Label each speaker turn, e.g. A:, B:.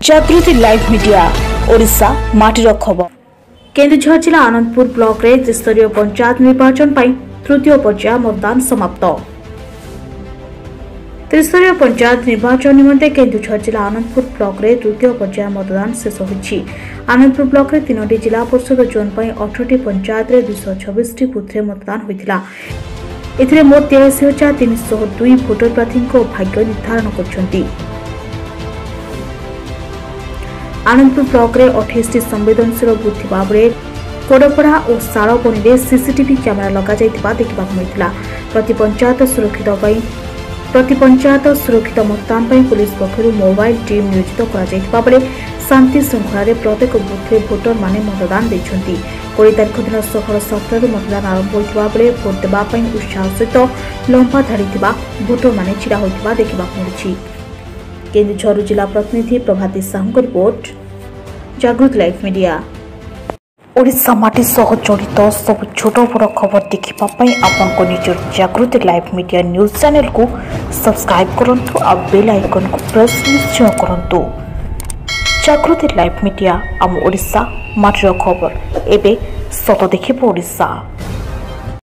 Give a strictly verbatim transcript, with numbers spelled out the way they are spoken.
A: जागृति live media Odisha माटीर खबर। केन्दुझर जिला आनंदपुर ब्लॉक रे त्रिस्तरीय पंचायत निर्वाचन पर तृतीय पर्याय मतदान समाप्त। त्रिस्तरीय पंचायत निर्वाचन निमंते केन्दुझर जिला आनंदपुर ब्लॉक रे तृतीय पर्याय मतदान शेष होइछि। आनंदपुर ब्लॉक रे तीनोटी जिला परिषद जोन पर अठारह पंचायत रे दुई छब्बीस टी बूथ रे मतदान होइतिला। एथिरे मोट तिरासी हजार तीन सौ दुई भोटर प्रार्थी भाग्य निर्धारण करछन्ति। आनंदपुर ब्लॉक रे अठाईस टी संवेदनशील बूथ थिबा बेले कोडपड़ा और सालबनी रे सीसीटीवी कैमेरा लगा जाइतिबा देखिबाक मिलिथिला। प्रति पंचायत सुरक्षित पई प्रति पंचायत सुरक्षित मतदान पई पुलिस पक्षरु मोबाइल टीम नियोजित करा जाइतिबा बेले शांति श्रृंखला रे प्रत्येक बूथ रे भोटर माने मतदान दैछन्ति। बीस तारिख दिन सकाळ सातटा रे मतदान आरंभ होइतिबा बेले भोट देबा पई उत्साह सहित लंबा धाड़ी थिबा भोटर माने छिड़ा होइतिबा देखिबाक मिलिछि। केन्दुझर जिला प्रतिनिधि Prabhati Sahu report, Jagruti live media. Odisha माटी सह जड़ित सब छोट बड़ खबर देखा आपको निजर Jagruti live media news channel को सब्सक्राइब करंतु आ बेल आइकन को प्रेस निश्चय करंतु। जागृति लाइव मीडिया आम ओडिशा माटीर खबर एबे सत देखिबो ओडिशा।